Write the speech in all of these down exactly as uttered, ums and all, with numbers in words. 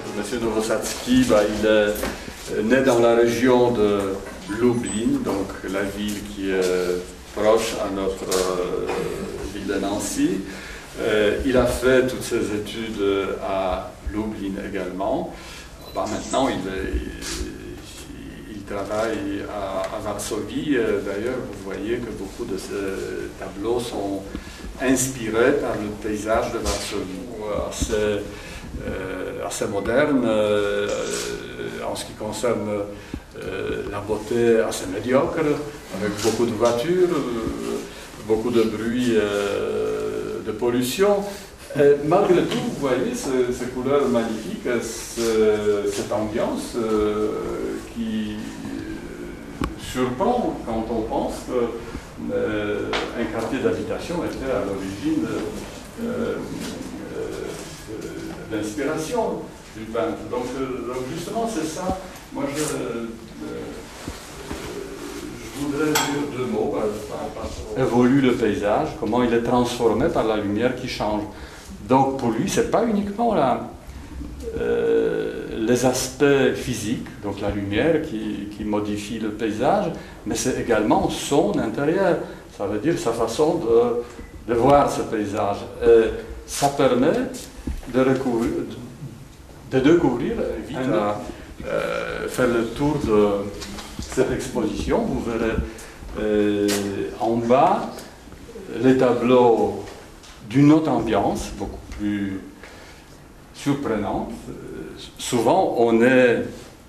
M. Nowosadzki, bah, il est né dans la région de Lublin, donc la ville qui est proche à notre euh, ville de Nancy. Euh, il a fait toutes ses études à Lublin également. Bah, maintenant, il, il, il travaille à, à Varsovie. D'ailleurs, vous voyez que beaucoup de ces tableaux sont inspirés par le paysage de Varsovie, assez, euh, assez moderne euh, en ce qui concerne euh, la beauté assez médiocre, avec beaucoup de voitures, euh, beaucoup de bruit, euh, de pollution. Et malgré tout, vous voyez ce, ces couleurs magnifiques, ce, cette ambiance euh, qui euh, surprend quand on pense qu'un euh, quartier d'habitation était à l'origine euh, euh, de l'inspiration du peintre. Donc, euh, donc justement, c'est ça. Moi, je, euh, je voudrais dire deux mots. Euh, évolue le paysage, comment il est transformé par la lumière qui change. Donc pour lui, ce n'est pas uniquement la, euh, les aspects physiques, donc la lumière qui, qui modifie le paysage, mais c'est également son intérieur, ça veut dire sa façon de, de voir ce paysage. Et ça permet de, recouvrir, de découvrir, vite à euh, faire le tour de cette exposition, vous verrez euh, en bas les tableaux d'une autre ambiance, beaucoup plus surprenante. Souvent, on est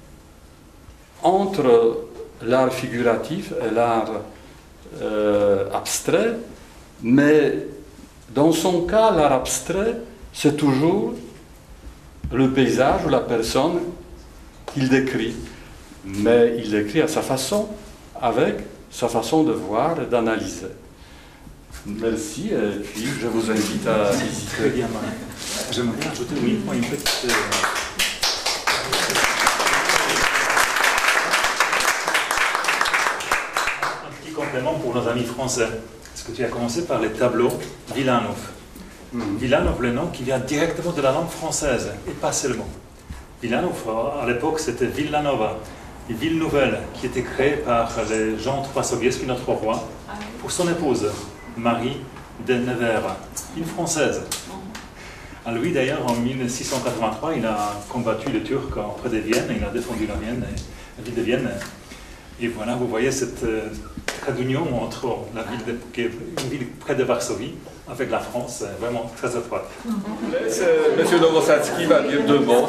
entre l'art figuratif et l'art euh, abstrait, mais dans son cas, l'art abstrait, c'est toujours le paysage ou la personne qu'il décrit. Mais il décrit à sa façon, avec sa façon de voir et d'analyser. Merci, et puis je vous invite à visiter. Très bien, j'aimerais bien ajouter oui, une petite... Euh... Un petit complément pour nos amis français. Parce que tu as commencé par les tableaux Vilanov. Mm-hmm. Vilanov, le nom qui vient directement de la langue française, et pas seulement. Vilanov, à l'époque, c'était Villanova, une ville nouvelle qui était créée par les Jean trois Sobieski, notre roi, pour son épouse. Marie de Nevers, une Française. À lui d'ailleurs, en mille six cent quatre-vingt-trois, il a combattu les Turcs auprès de Vienne, il a défendu la, Vienne, la ville de Vienne. Et voilà, vous voyez cette euh, trait d'union entre la ville de, qui est une ville près de Varsovie avec la France, vraiment très étroite. Monsieur Nowosadzki va dire deux mots.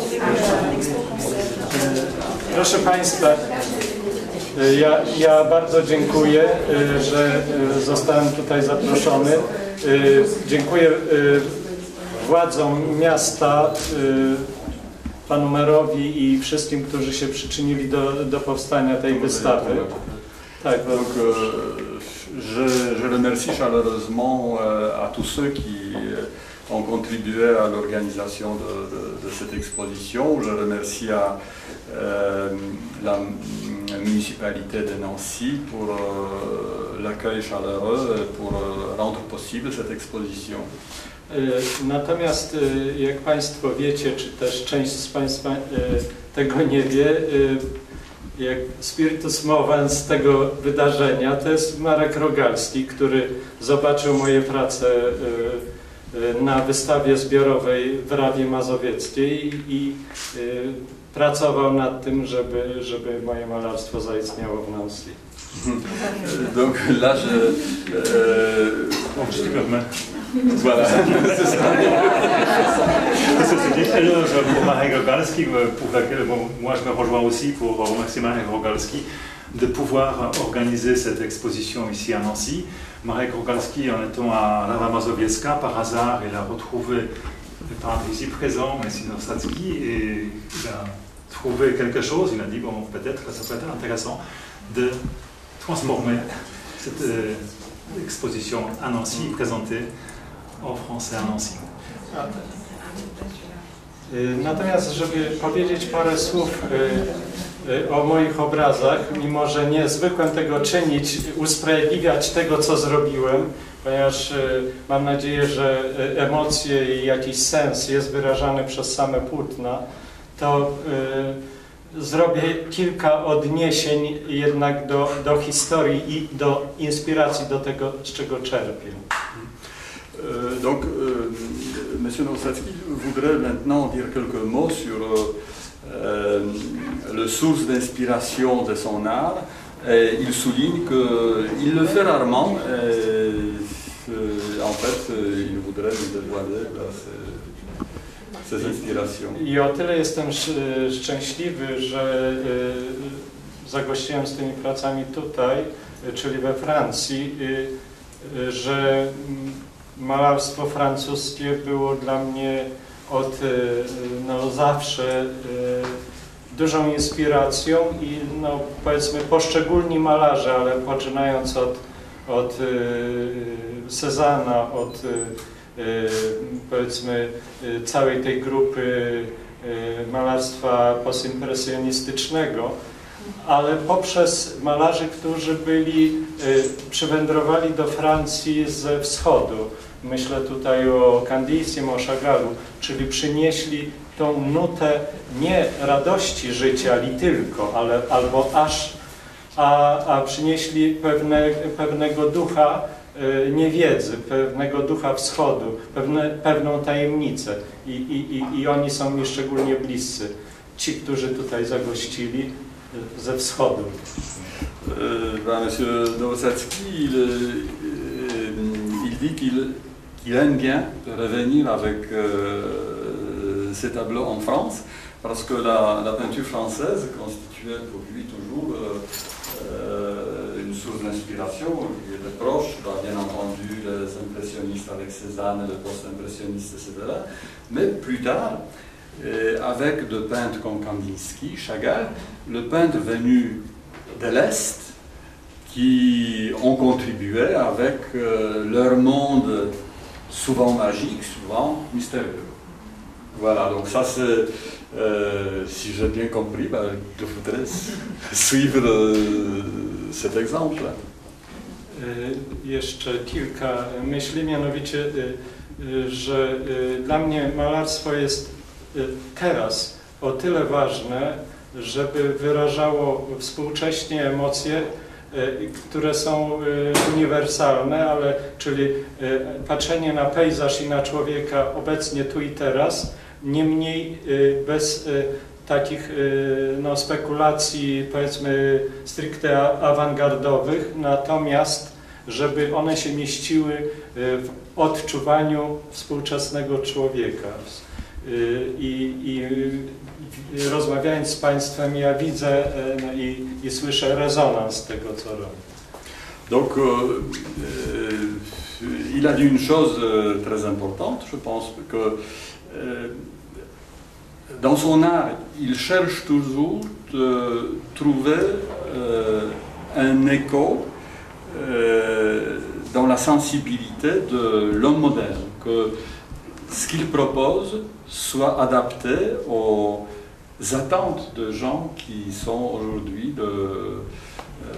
Proszę Państwa, Ja, ja bardzo dziękuję, że zostałem tutaj zaproszony. Dziękuję władzom miasta, panu merowi i wszystkim, którzy się przyczynili do, do powstania tej wystawy. Tak, donc, je, je remercie chaleureusement à tous ceux qui ont contribué à l'organisation de, de, de cette exposition. Je remercie à euh, la municipalité de Nancy pour euh, l'accueil chaleureux et pour euh, rendre possible cette exposition. Natomiast, jak Państwo wiecie, czy też część z Państwa tego nie wie, jak spiritus movens tego wydarzenia, to jest Marek Rogalski, który zobaczył moje prace na wystawie zbiorowej w Rawie Mazowieckiej i pracował nad tym, żeby, żeby moje malarstwo zaistniało w Nancy. Donc là, je... Euh, voilà. C'est une très éloge pour Marek Rogalski, pour laquelle bon, moi je me rejoins aussi pour remercier Marek Rogalski de pouvoir organiser cette exposition ici à Nancy. Marek Rogalski, en étant à Rawa Mazowiecka, par hasard, il a retrouvé le peintre ici présent, M. Nowosadzki, et il a trouvé quelque chose. Il a dit, bon, peut-être que ça peut être intéressant de transformer cette euh, exposition à Nancy, présentée en français à Nancy. Natomiast, żeby powiedzieć parę słów o moich obrazach, mimo że nie zwykłem tego czynić, usprawiedliwiać tego, co zrobiłem, ponieważ mam nadzieję, że emocje i jakiś sens jest wyrażany przez same płótna, to y, zrobię kilka odniesień jednak do, do historii i do inspiracji, do tego, z czego czerpię. Euh, donc, euh, M. Nosacki voudrait maintenant dire quelques mots sur euh, le source d'inspiration de son art. Et il souligne qu'il le fait rarement. Et, euh, en fait, il voudrait nous dévoiler ses, ses inspirations. I o tyle jestem szczęśliwy, że y, zagościłem z tymi pracami tutaj, y, czyli we Francji, y, y, że malarstwo francuskie było dla mnie od no, zawsze dużą inspiracją i no, powiedzmy poszczególni malarze, ale poczynając od, od Cézanna, od powiedzmy całej tej grupy malarstwa postimpresjonistycznego, ale poprzez malarzy, którzy byli, przywędrowali do Francji ze wschodu. Myślę tutaj o Candissim, o Chagalu, czyli przynieśli tą nutę nie radości życia li tylko, ale albo aż, a, a przynieśli pewne, pewnego ducha y, niewiedzy, pewnego ducha wschodu, pewne, pewną tajemnicę I, i, i, i oni są mi szczególnie bliscy. Ci, którzy tutaj zagościli y, ze wschodu. Euh, ben, Monsieur Nosacki, il, il dit qu'il qu'il aime bien revenir avec euh, ses tableaux en France, parce que la, la peinture française constituait pour lui toujours euh, une source d'inspiration. Il était proche, bien entendu, les impressionnistes avec Cézanne, les post-impressionnistes, et cetera. Mais plus tard, euh, avec des peintres comme Kandinsky, Chagall, le peintre venu de l'Est, qui ont contribué avec euh, leur monde souvent magique, souvent mystérieux. Voilà, donc ça c'est, euh, si j'ai bien compris, ben, je voudrais suivre euh, cet exemple. Jeszcze kilka myśli, mianowicie, że dla mnie malarstwo jest teraz o tyle ważne, żeby wyrażało współcześnie emocje, które są uniwersalne, ale czyli patrzenie na pejzaż i na człowieka obecnie tu i teraz, niemniej bez takich no, spekulacji, powiedzmy, stricte awangardowych, natomiast żeby one się mieściły w odczuwaniu współczesnego człowieka. I, i rozmawiając z Państwem, ja widzę no, i, i słyszę rezonans tego, co robię. Donc, euh, euh, il a dit une chose euh, très importante, je pense que euh, dans son art, il cherche toujours de trouver euh, un écho euh, dans la sensibilité de l'homme moderne, que ce qu'il propose soit adapté aux attentes de gens qui sont aujourd'hui de, euh,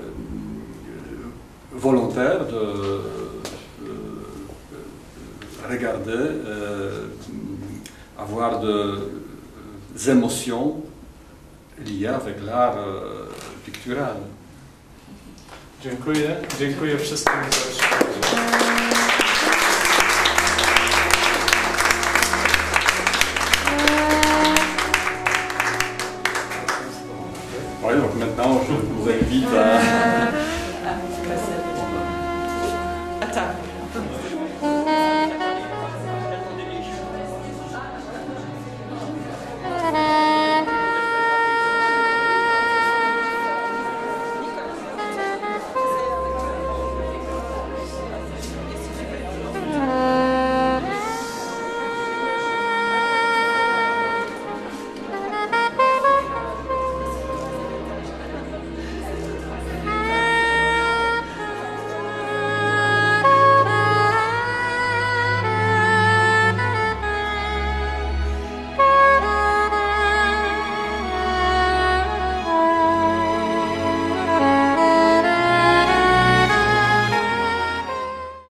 volontaires de euh, regarder, euh, avoir des émotions liées avec l'art euh, pictural. Dziękuję. Dziękuję wszystkim za przybycie. Oui, donc maintenant je vous invite à